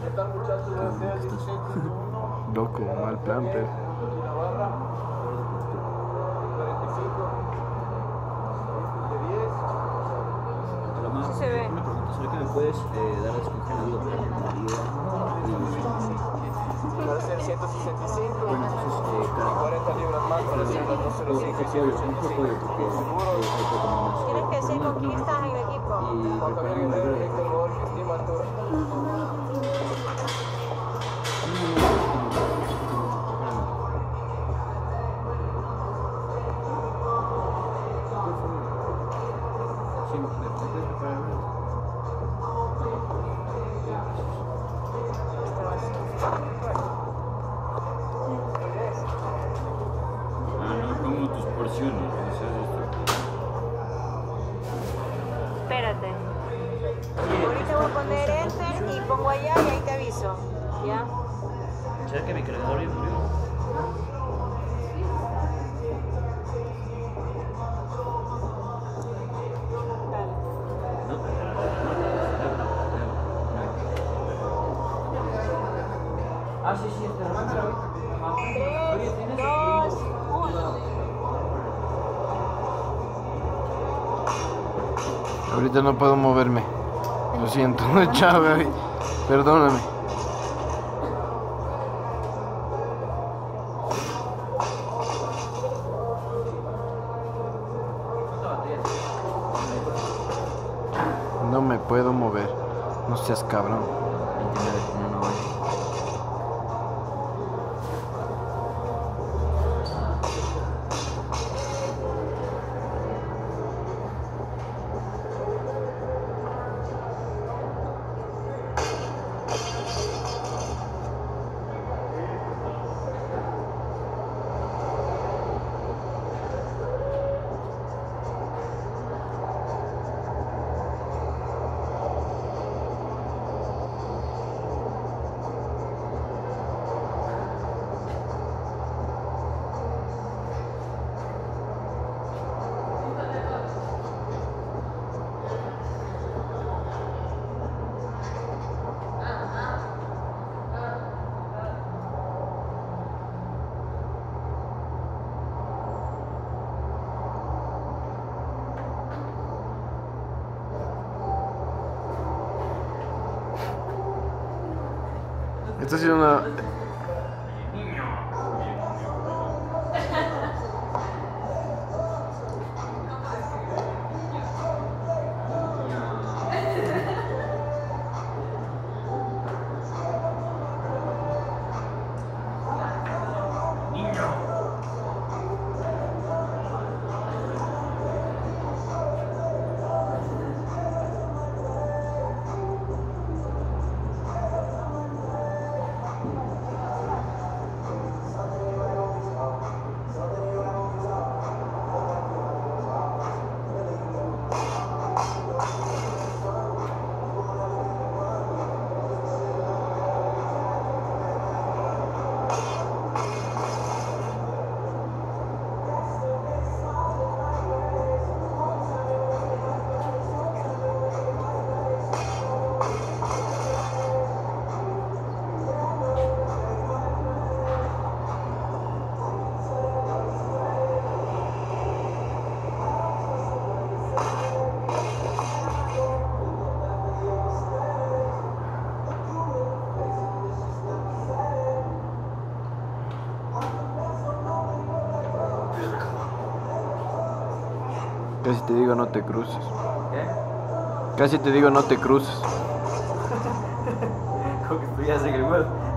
Loco, mal plan, pero. Sí se ve. Una pregunta, ¿será que me puedes dar a escoger algo para la María? Para ser 165, Bueno, entonces, 40 libras más para ser las 205 y 185. Tienes que decir con quién estás en el equipo. Juan Javier Guerrero, Víctor Gol, estima altura. Como tus porciones, Espérate. Ahorita voy a poner enter y pongo allá y ahí te aviso. ¿Ya? ¿Será que mi cargador ya murió? Dale. Ah, sí, está hermano. 3, 2, 1. Ahorita no puedo moverme. Lo siento, chao, baby. Perdóname. No me puedo mover. No seas cabrón. 29, no, no. Esta ha sido una. Casi te digo no te cruces. ¿Qué? Casi te digo no te cruces. Como que estuvieras en el web.